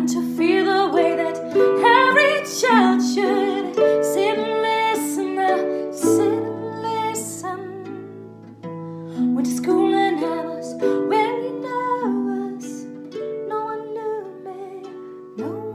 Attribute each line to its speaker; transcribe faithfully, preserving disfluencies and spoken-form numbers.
Speaker 1: and to feel the way that every child should. Sit and listen, now sit and listen. Went to school and I was very nervous. No one knew me, no